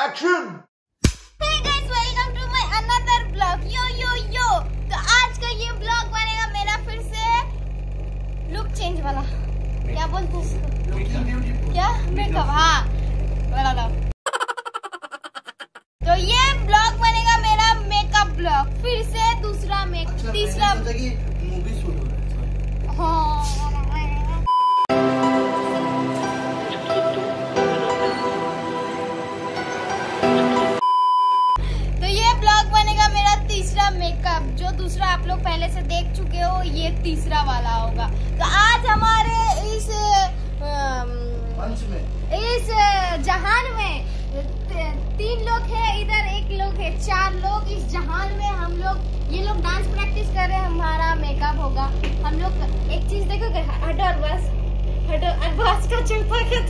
Action. Hey guys, welcome to my another vlog. Yo. तो आज का ये vlog बनेगा मेरा फिर से लुक चेंज वाला। क्या बोलते हैं इसको? क्या मेकअप? हाँ, वाला लो। तो ये vlog बनेगा मेरा मेकअप vlog। फिर से दूसरा तीसरा मूवी शूट हो रहा है। हाँ। तीसरा मेकअप, जो दूसरा आप लोग पहले से देख चुके हो, ये तीसरा वाला होगा। तो आज हमारे इस जहान में 3 लोग हैं, इधर 1 लोग है, 4 लोग इस जहान में। हम लोग ये लोग डांस प्रैक्टिस कर रहे हैं, हमारा मेकअप होगा। हम लोग एक चीज देखोगे, हटो अरबाज का चुपा के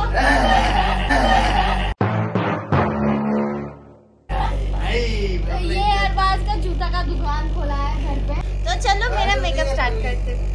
ये अरबाज का जूता का दुकान खोला है घर पे। तो चलो मेरा मेकअप स्टार्ट करते हैं।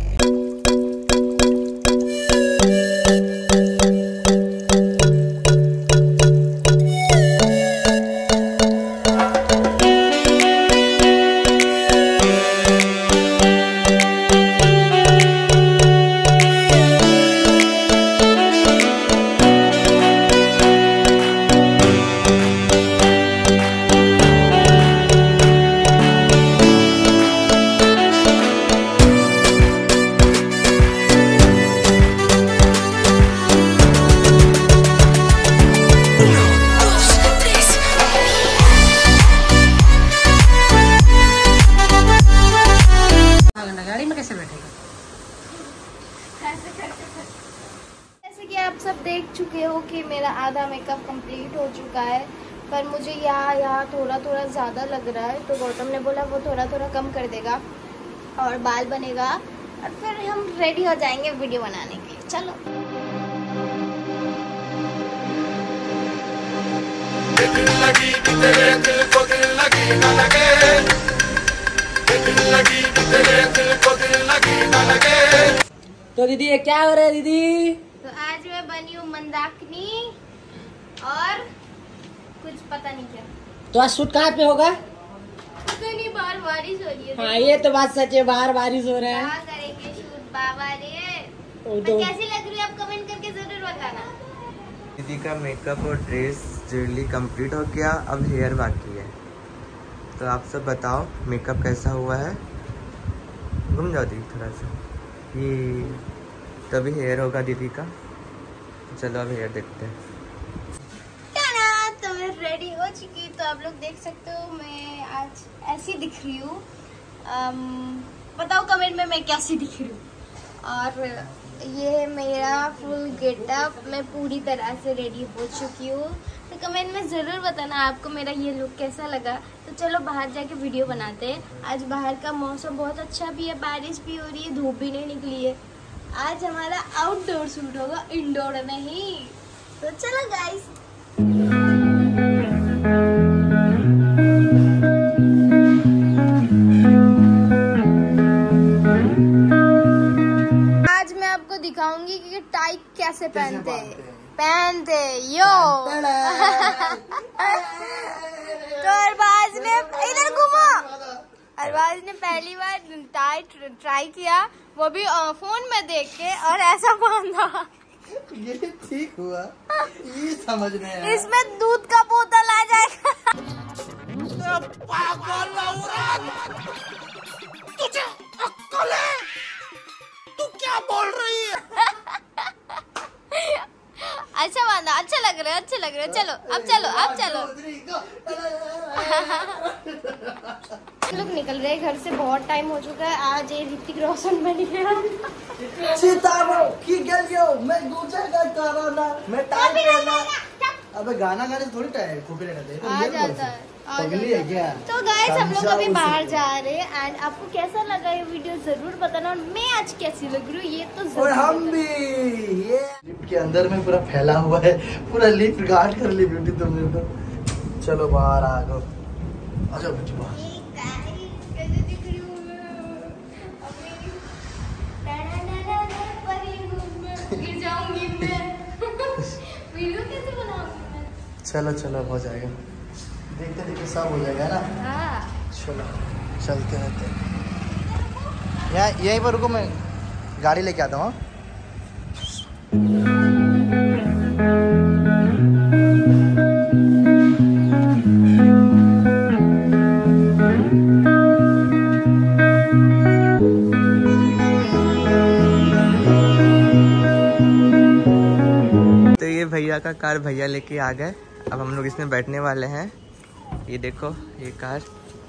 जैसे कि आप सब देख चुके हो कि मेरा आधा मेकअप कंप्लीट हो चुका है, पर मुझे यहाँ थोड़ा ज़्यादा लग रहा है। तो गौतम ने बोला वो थोड़ा कम कर देगा और बाल बनेगा और फिर हम रेडी हो जाएंगे वीडियो बनाने के लिए। चलो तो दीदी ये क्या हो रहा है दीदी? तो आज मैं बनी हूँ मंदाकिनी और कुछ पता नहीं क्या। तो आज शूट कहाँ पे होगा? पता नहीं, बाहर बारिश हो रही है। हाँ ये तो बात सच है, बाहर बारिश हो रहा है। कहाँ करेंगे शूट बाबा रे? तो कैसी लग रही है आप कमेंट करके जरूर बताना। दीदी का मेकअप और ड्रेस ज्वेलरी कंप्लीट हो गया, अब हेयर बाकी है। तो आप सब बताओ मेकअप कैसा हुआ है? घूम जाओ दीदी थोड़ा सा, ये तभी हेयर होगा दीदी का। चलो अब हेयर देखते हैं। तो मैं रेडी हो चुकी, तो आप लोग देख सकते हो मैं आज ऐसी दिख रही हूँ। बताओ कमेंट में मैं कैसी दिख रही हूँ। और ये है मेरा फुल गेटअप, मैं पूरी तरह से रेडी हो चुकी हूँ। तो कमेंट में ज़रूर बताना आपको मेरा ये लुक कैसा लगा। तो चलो बाहर जाके वीडियो बनाते हैं। आज बाहर का मौसम बहुत अच्छा भी है, बारिश भी हो रही है, धूप भी नहीं निकली है। आज हमारा आउटडोर शूट होगा, इंडोर नहीं। तो चलो गाइस, आज मैं आपको दिखाऊंगी कि टाई कैसे पहनते यो। तो अरबाज ने इधर घूमो, अरबाज ने पहली बार टाई ट्राई किया, वो भी फोन में देख के, और ऐसा बांधा। ये ठीक हुआ, ये समझ में आया। इसमें दूध का बोतल आ जाएगा। पागल औरत, तुझे अक्ल है? तू क्या बोल रही है? अच्छा बांधा, अच्छे लग रहे। चलो अब चलो। लोग निकल रहे हैं घर से, बहुत टाइम हो चुका है। आज ये ऋतिक रोशन बन गया। सितारों की गलियों में गूंजेगा तराना, मैं टाइम देना। अबे गाना गाने से थोड़ी टाइम कॉपीराइट आता है। आ जाता है। पगली है क्या? तो गाइस हम लोग अभी बाहर जा रहे हैं, एंड आपको कैसा लगा ये वीडियो जरूर बताना। और मैं आज कैसी लग रही हूँ ये तो जरूर। और हम भी ये लिफ्ट के अंदर में पूरा फैला हुआ है, पूरा लिफ्ट गार्ड कर ली ब्यूटी तुमने तो। चलो बाहर आ जाओ, आ जाओ बच्चों बाहर। कैसे दिख रही हूँ मैं? गिर जाऊंगी मैं। वीडियो कैसे बनाऊंगी मैं? चलो चलो हो जाएगा, देखते देखते सब हो जाएगा ना। हाँ। चलो चलते रहते हैं। यहाँ यहीं पर रुको, मैं गाड़ी लेके आता हूँ। तो ये भैया का कार भैया लेके आ गए। अब हम लोग इसमें बैठने वाले हैं। ये देखो ये कार।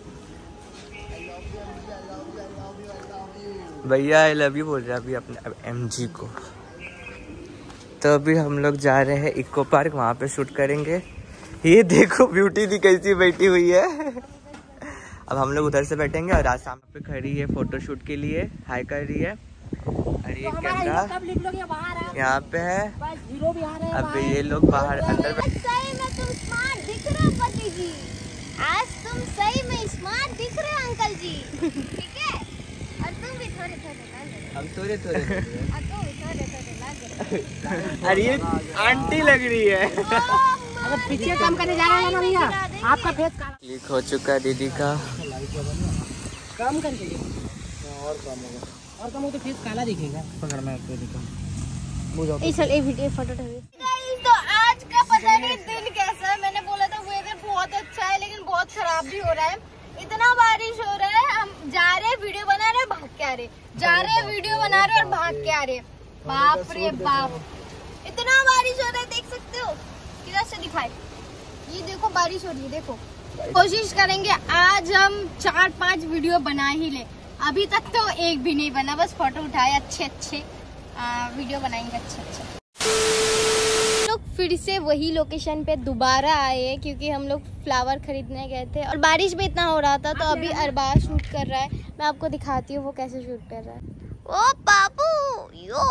भैया आई लव यू बोल रहे हैं अभी अपने MG को। तो अभी हम लोग जा रहे हैं इको पार्क, वहाँ पे शूट करेंगे। ये देखो ब्यूटी दी कैसी बैठी हुई है। अब हम लोग उधर से बैठेंगे और आज सामने पे खड़ी है फोटो शूट के लिए, हाई कर रही है। और ये कैमरा यहाँ पे है। अब ये लोग बाहर अंदर सही में तुम स्मार्ट दिख रहे हो पति जी, आज तुम सही में स्मार्ट दिख रहे हो अंकल जी, ठीक है। और तुम भी थोड़े थोड़े लग रहे हम थोड़े थोड़े हो, और तुम भी थोड़े थोड़े लग रहे हो। अरे ये आंटी लग रही है। अगर पीछे काम करने जा रहे हैं ना भैया, आपका फेस काला लीक हो चुका है दीदी का। काम कर चाहिए और काम होगा, और कम हो तो फेस काला दिखेगा। पकड़ मैं आपको दिखाऊं। चल एक वीडियो फोटो तो आज का पता नहीं दिन कैसा है। मैंने बोला था वेदर बहुत अच्छा है लेकिन बहुत खराब भी हो रहा है। इतना बारिश हो रहा है, हम जा रहे वीडियो बना रहे भाग के आ रहे, जा रहे वीडियो बना रहे और भाग के आ रहे। बाप रे बाप, इतना बारिश हो रहा है, देख सकते हो। किधर से दिखाए, ये देखो बारिश हो रही है, देखो। कोशिश करेंगे आज हम 4-5 वीडियो बना ही ले। अभी तक तो एक भी नहीं बना, बस फोटो उठाए, अच्छे वीडियो बनाएंगे अच्छे। लोग फिर से वही लोकेशन पे दोबारा आए हैं क्योंकि हम लोग फ्लावर खरीदने गए थे और बारिश भी इतना हो रहा था। तो अभी अरबाज शूट कर रहा है, मैं आपको दिखाती हूँ वो कैसे शूट कर रहा है। ओ बाबू यो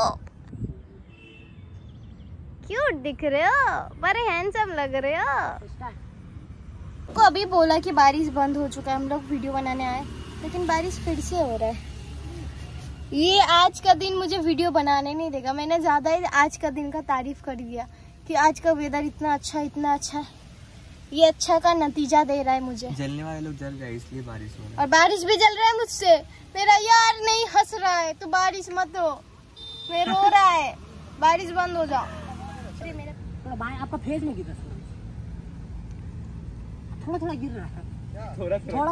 क्यूट दिख रहे हो, बड़े हैंडसम लग रहे हो। को अभी बोला कि बारिश बंद हो चुका है, हम लोग वीडियो बनाने आए लेकिन बारिश फिर से हो रहा है। ये आज का दिन मुझे वीडियो बनाने नहीं देगा। मैंने ज्यादा ही आज का दिन का तारीफ कर दिया कि आज का वेदर इतना अच्छा है। ये अच्छा का नतीजा दे रहा है मुझे। जलने वाले लोग जल रहे हैं इसलिए बारिश हो रहा है। और बारिश भी जल रहा है मुझसे। मेरा यार नहीं हंस रहा है तो बारिश मत हो, मैं रो रहा है, बारिश बंद हो जाओ। आपका फेस में गिर रहा है, थोड़ा गिर रहा है, थोड़ा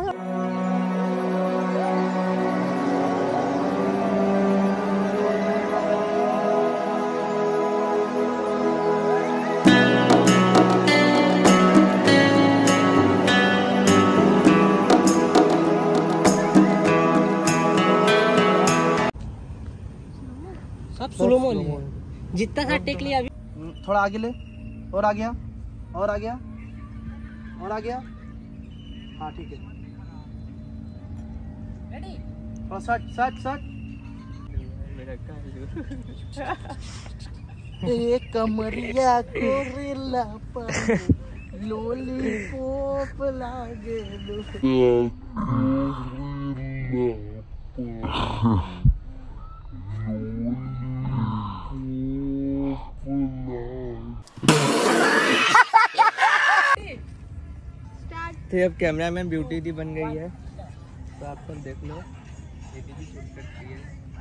सब स्लो मोन है। जितना सा टेक लिया अभी, थोड़ा आगे ले, और आ गया, और आ गया, और आ गया। हाँ ठीक है, और सट एक कमरिया को रिला पर लॉलीपॉप लागे तो अब कैमरामैन ब्यूटी दी बन गई है, तो आप सब देख लो। दीदी भी शूट करती है।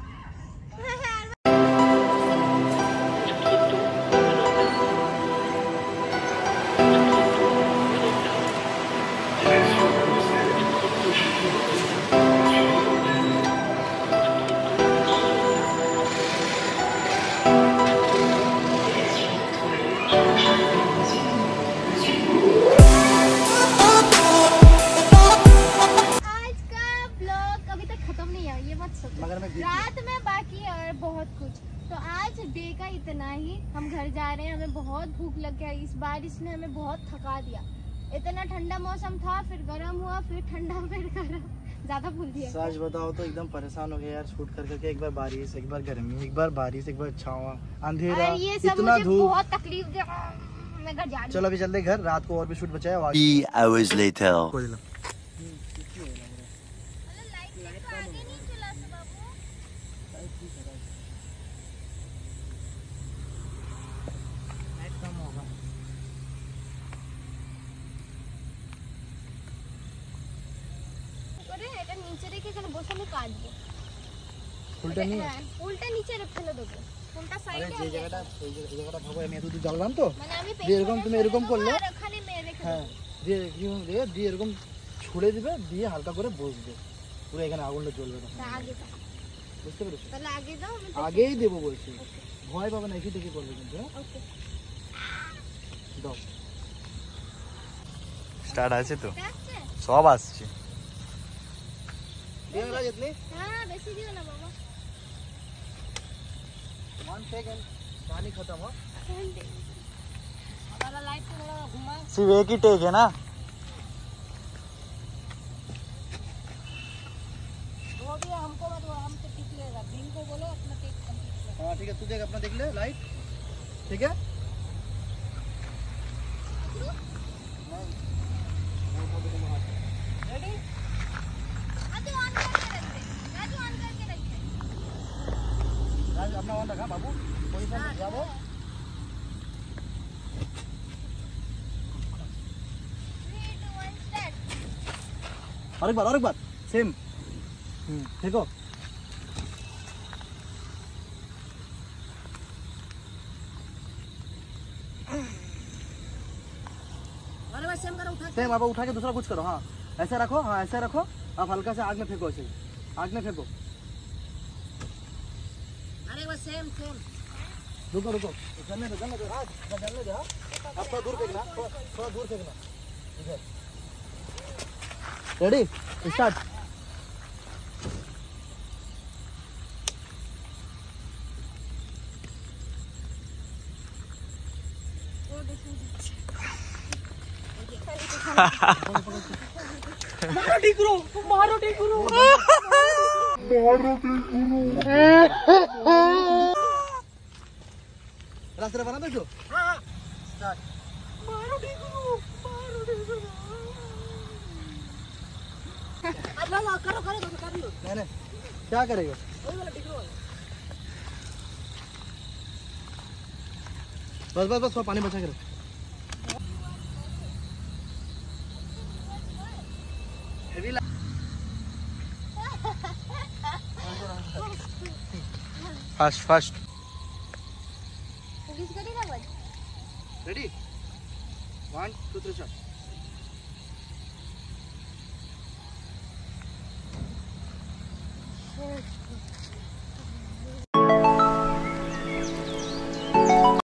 रात में बाकी है और बहुत कुछ। तो आज डे का इतना ही, हम घर जा रहे हैं, हमें बहुत भूख लग गया। इस बारिश ने हमें बहुत थका दिया। इतना ठंडा मौसम था, फिर गर्म हुआ, फिर ठंडा, फिर गर्म, ज्यादा भूल दिया। सच बताओ तो एकदम परेशान हो गया यार शूट कर करके। एक बार बारिश, एक बार गर्मी, एक बार बारिश, एक बार छावा, अंधेरा, ये सब इतना मुझे धूप, बहुत तकलीफ दिया। मैं घर जा रही हूं। चलो अभी चलते घर, रात को और भी शूट बचा है। 3 hours later. কাটবো। উল্টা নিয়ে উল্টা নিচে ফেলে দেবো, কোনটা আরে সাইডে যে জায়গাটা এই জায়গাটা ভাবো আমি এত দূর জ্বাললাম তো, মানে আমি দিয়ে এরকম তুমি এরকম করলে, আর ওখানে মেরে রেখে হ্যাঁ দেবো। দিয়ে এরকম ছুড়ে দিবে, দিয়ে হালকা করে বসবে, পুরো এখানে আগুনটা জ্বলবে না। তা আগে দাও, বুঝতে পেরেছো? তাহলে আগে দাও, আমি আগেই দেবো বলছি, ভয় পাবে না, এসে দেখে করবে কিন্তু। হ্যাঁ ওকে দাও। স্টার্ট আছে তো, ঠিক আছে। সব আসছে। দিয়ে না जितनी হ্যাঁ বেশি দিও না বাবা। 1 सेकंड पानी खत्म हो। हमारा लाइट को थोड़ा घुमा। सिर्फ एक ही टेक है ना? वो भी हमको मत, वो हमसे टिक लेगा, बिन को बोलो अपना टेक कंप्लीट कर। हाँ ठीक है, तू देख अपना देख ले लाइट, ठीक है। रेडी? राजू ऑन करके रख दे, राजू ऑन करके रख दे। राज अपना ऑन रखा बाबू, पोजीशन में जाओ। और एक बार सेम, देखो अरे बस सेम करो, उठा सेम। अब उठा के दूसरा कुछ करो। हाँ ऐसे रखो, हाँ ऐसे रखो, अब हल्का से आग में फेंको, ऐसे आग में फेंको। अरे बस सेम सेम। रुको रुको, जलने दो राज, जलने दो। अब थोड़ा दूर फेंकना, थोड़ा दूर फेंकना। इधर रेडी, स्टार्ट। मारो ठीक करो, मारो ठीक करो। रास्ते बना दो जो। हाँ स्टार्ट। मारो ठीक करो, मारो ठीक करो। अल्लाह ला करो करो तो कर लो। नहीं क्या करेगा? वही वाला ठीक करो। बस बस बस, थोड़ा पानी बचा के रख। हेवी फास्ट पुलिस करी ना बस। Ready 1 2 3 start. हाँ।